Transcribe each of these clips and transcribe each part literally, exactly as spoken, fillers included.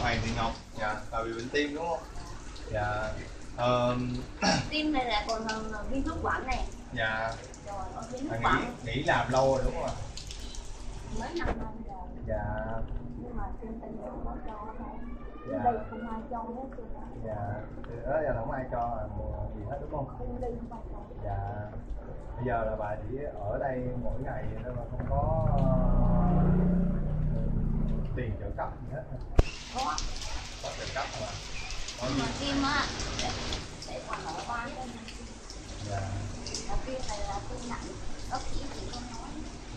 Hoàng Thị Ngọc. Dạ, là bị bệnh tim đúng không? Dạ. Um... Tim này là còn là viêm phế quản này. Dạ. Rồi, viêm phế À, quản. nghỉ, nghỉ làm lâu rồi đúng không ạ? Mấy năm năm rồi. Dạ. Nhưng mà tim tình không có cho thôi. Dạ. Đây không ai cho hết trơn. Dạ. Thì đó giờ không ai cho gì hết đúng không? Không đi không cho. Dạ. Bây giờ là bà chỉ ở đây mỗi ngày thôi mà không có tiền trợ cấp gì hết. Có. Có trợ cấp mà. Nhưng mà tim á, để, để còn ở ba cái này. Dạ. Là tim này là tim nặng, bác sĩ chỉ có nói.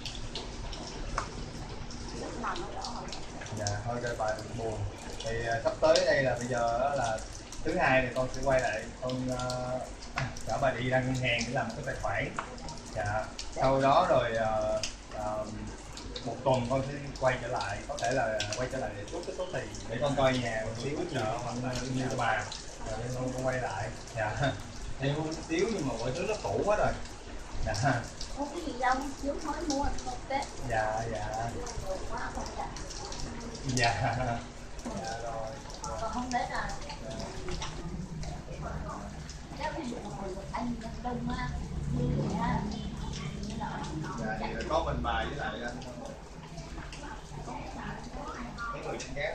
Lúc nằm nó đỡ rồi. Dạ, thôi cho bà đừng buồn. Thì uh, sắp tới đây là bây giờ là thứ hai thì con sẽ quay lại con uh, chở bà đi ra ngân hàng để làm một cái tài khoản. Dạ. Sau đó rồi uh, uh, một tuần con sẽ quay trở lại, có thể là quay trở lại để rút cái số tiền để con coi nhà một xíu chợ hoặc là như của bà. Rồi nên con, con quay lại. Dạ. Thêm một xíu nhưng mà mọi thứ nó cũ quá rồi. Dạ. Có cái gì đâu, trước mới mua một Tết. Dạ, dạ. Dạ. Dạ rồi. Còn không biết là cái anh đừng á, như vậy á. Dạ, thì có mình bà với lại anh mấy người trên gác